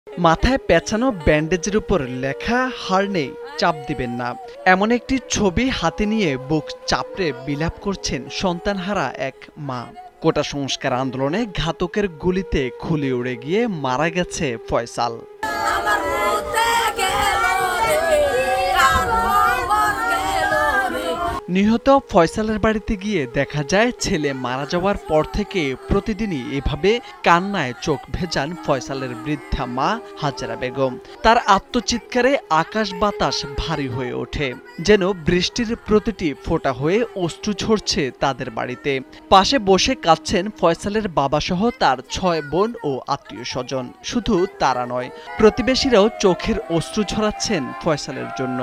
মাথায় পেঁচানো ব্যান্ডেজের উপর লেখা হার নেই, চাপ দিবেন না, এমন একটি ছবি হাতে নিয়ে বুক চাপড়ে বিলাপ করছেন সন্তানহারা এক মা। কোটা সংস্কার আন্দোলনে ঘাতকের গুলিতে খুলি উড়ে গিয়ে মারা গেছে ফয়সাল। নিহত ফয়সালের বাড়িতে গিয়ে দেখা যায় ছেলে মারা যাওয়ার পর থেকে প্রতিদিনই এভাবে কান্নায় চোখ ভেজান ফয়সালের বৃদ্ধা মা হাজেরা বেগম। তার আত্মচিৎকারে আকাশ বাতাস ভারী হয়ে ওঠে, যেন বৃষ্টির প্রতিটি ফোঁটা হয়ে অশ্রু ঝরছে তাদের বাড়িতে। পাশে বসে কাঁদছেন ফয়সালের বাবাসহ তার 6 বোন ও আত্মীয় স্বজন। শুধু তারা নয়, প্রতিবেশীরাও চোখের অশ্রু ঝরাচ্ছেন ফয়সালের জন্য।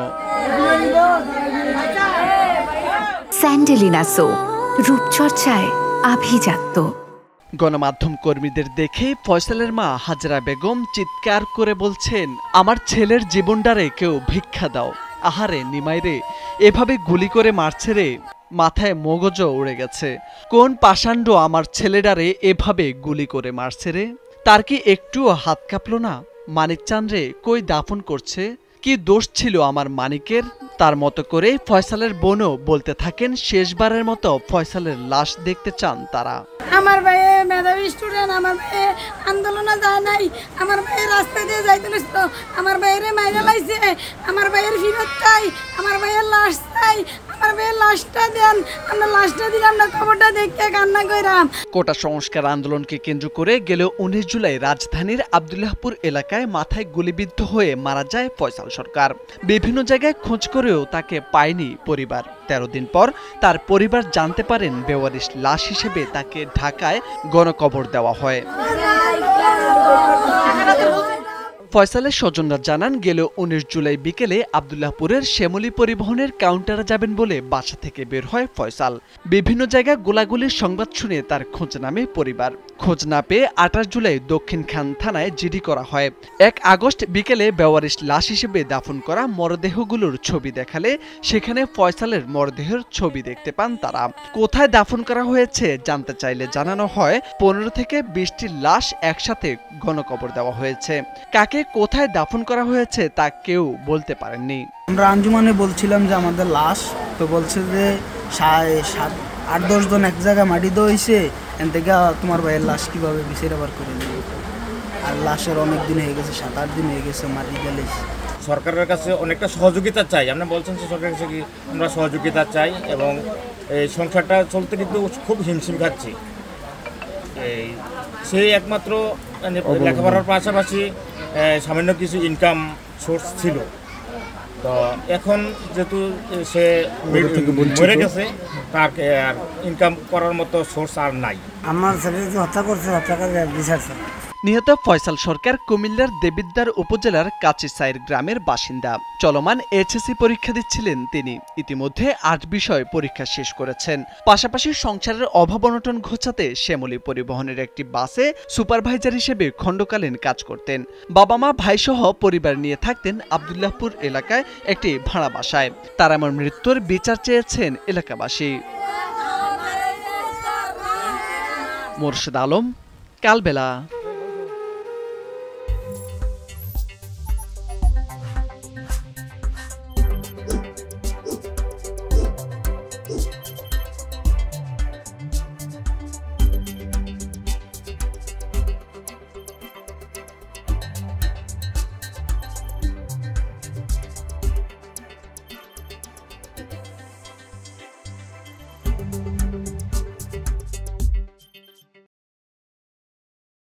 স্যান্ডেলিনা সো, রূপচর্চায় আভিজাত্য। গণমাধ্যম কর্মীদের দেখে ফয়সালের মা হাজেরা বেগম চিৎকার করে বলছেন, আমার ছেলের জীবনটারে কেউ ভিক্ষা দাও। আহারে নিমাইরে, এভাবে গুলি করে মারছে রে, মাথায় মগজও উড়ে গেছে। কোন পাষাণ্ড আমার ছেলেটারে এভাবে গুলি করে মারছে রে? তার কি একটুও হাত কাঁপল না? মানিক চাঁদ রে কই দাফন করছে? কি দোষ ছিল আমার মানিকের? তার মতো করে ফয়সালের বোনও বলতে থাকেন শেষবারের মতো ফয়সালের লাশ দেখতে চান তারা। আমার ভাই মেধাবী স্টুডেন্ট, আমার ভাই আন্দোলনে যায় নাই, আমার ভাই রাস্তা দিয়ে যাইতে নিছিল, আমার ভাইয়ের মাইরা লাইছে, আমার ভাইয়ের ফিরত চাই, আমার ভাইয়ের লাশ চাই, আমার ভাইয়ের লাশটা দেন, আমরা লাশটা দিলাম না, খবরটা দেখতে কান্না কইরাম। কোটা সংস্কার আন্দোলনকে কেন্দ্র করে গেল 19 জুলাই রাজধানীর আব্দুল্লাহপুর এলাকায় মাথায় গুলিবিদ্ধ হয়ে মারা যায় ফয়সাল সরকার। বিভিন্ন জায়গায় খোঁজ করেও তাকে পায়নি পরিবার। 13 দিন পর তার পরিবার জানতে পারেন বেওয়ারিশ লাশ হিসেবে তাকে ঢাকায় গণকবর দেওয়া হয়। ফয়সালের স্বজনরা জানান, গেল 19 জুলাই বিকেলে আব্দুল্লাহপুরের শ্যামলী পরিবহনের কাউন্টারে যাবেন বলে বাসা থেকে বের হয় ফয়সাল। বিভিন্ন জায়গায় গোলাগুলির সংবাদ শুনে তার খোঁজ নামে পরিবার। খোঁজ না পেয়ে 28 জুলাই দক্ষিণ খান থানায় জিডি করা হয়। 1 আগস্ট বিকেলে বেওয়ারিশ লাশ হিসেবে দাফন করা মরদেহগুলোর ছবি দেখালে সেখানে ফয়সালের মরদেহের ছবি দেখতে পান তারা। কোথায় দাফন করা হয়েছে জানতে চাইলে জানানো হয় 15 থেকে 20টি লাশ একসাথে গণকবর দেওয়া হয়েছে। কাকে কোথায় দাফন করা হয়েছে তা কেউ বলতে পারেননি। আমরা আঞ্জুমানে বলছিলাম যে আমাদের লাশ, তো বলছে যে 8-10 জন এক জায়গায় মাটি দেওয়া হয়েছে, এন থেকে তোমার ভাইয়ের লাশ কীভাবে বিচার আবার করে নেবে। আর লাশের অনেক দিন হয়ে গেছে, 7-8 দিন হয়ে গেছে মাটি গেলে। সরকারের কাছে অনেকটা সহযোগিতা চাই। আমরা বলছেন যে সরকারের কাছে কি আমরা সহযোগিতা চাই, এবং এই সংসারটা চলতে কিন্তু খুব হিমশিম খাচ্ছি। সেই একমাত্র লেখাপড়ার পাশাপাশি সামান্য কিছু ইনকাম সোর্স ছিল, তো এখন যেহেতু সে মরে গেছে, তার আর ইনকাম করার মতো সোর্স আর নাই। আমার ছেলে হত্যা করছে, হত্যাকারী বিচার। নিহত ফয়সাল সরকার কুমিল্লার দেবিদ্বার উপজেলার কাচিসাইর গ্রামের বাসিন্দা। চলমান এইচএসসি পরীক্ষা দিচ্ছিলেন তিনি। ইতিমধ্যে 8 বিষয় পরীক্ষা শেষ করেছেন। পাশাপাশি সংসারের অভাব অনটন ঘোচাতে শ্যামলী পরিবহনের একটি বাসে সুপারভাইজার হিসেবে খণ্ডকালীন কাজ করতেন। বাবা মা ভাইসহ পরিবার নিয়ে থাকতেন আব্দুল্লাহপুর এলাকায় একটি ভাড়া বাসায়। তার এমন মৃত্যুর বিচার চেয়েছেন এলাকাবাসী। মোরশেদ আলম, কালবেলা।